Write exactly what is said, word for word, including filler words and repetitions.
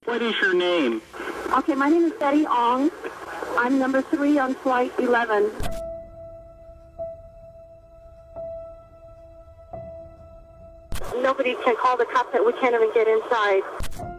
What is your name? Okay, my name is Betty Ong. I'm number three on flight eleven. Nobody can call the cops. We can't even get inside.